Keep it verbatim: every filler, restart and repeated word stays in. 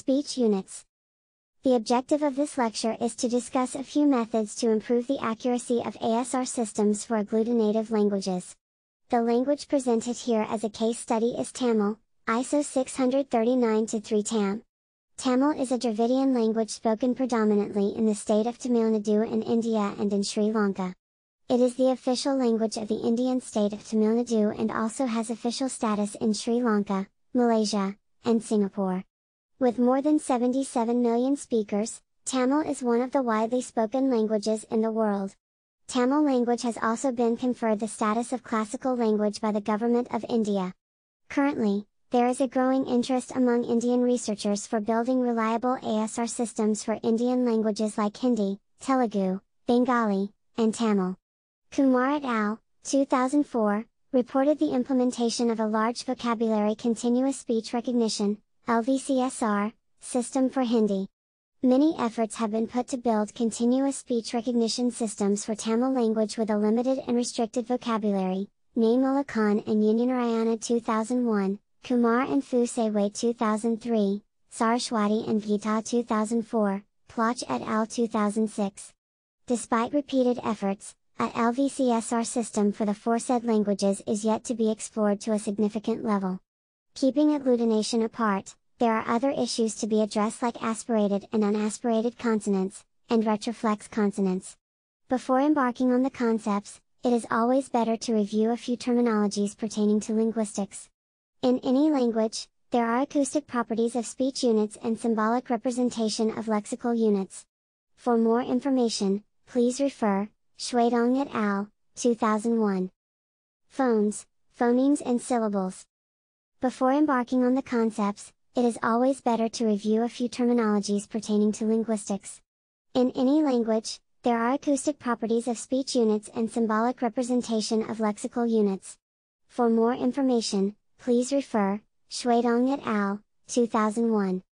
Speech units. The objective of this lecture is to discuss a few methods to improve the accuracy of A S R systems for agglutinative languages. The language presented here as a case study is Tamil, I S O six thirty-nine dash three Tam. Tamil is a Dravidian language spoken predominantly in the state of Tamil Nadu in India and in Sri Lanka. It is the official language of the Indian state of Tamil Nadu and also has official status in Sri Lanka, Malaysia, and Singapore. With more than seventy-seven million speakers, Tamil is one of the widely spoken languages in the world. Tamil language has also been conferred the status of classical language by the Government of India. Currently, there is a growing interest among Indian researchers for building reliable A S R systems for Indian languages like Hindi, Telugu, Bengali, and Tamil. Kumar et al., two thousand four, reported the implementation of a large vocabulary continuous speech recognition, L V C S R, system for Hindi. Many efforts have been put to build continuous speech recognition systems for Tamil language with a limited and restricted vocabulary, Naimula Khan and Unyanarayana two thousand one, Kumar and Fuseway two thousand three, Saraswati and Gita two thousand four, Plach et al. two thousand six. Despite repeated efforts, a L V C S R system for the foresaid languages is yet to be explored to a significant level. Keeping agglutination apart, there are other issues to be addressed like aspirated and unaspirated consonants, and retroflex consonants. Before embarking on the concepts, it is always better to review a few terminologies pertaining to linguistics. In any language, there are acoustic properties of speech units and symbolic representation of lexical units. For more information, please refer, Shuidong et al., two thousand one. Phones, phonemes and syllables. Before embarking on the concepts, it is always better to review a few terminologies pertaining to linguistics. In any language, there are acoustic properties of speech units and symbolic representation of lexical units. For more information, please refer, Shuidong et al., two thousand one.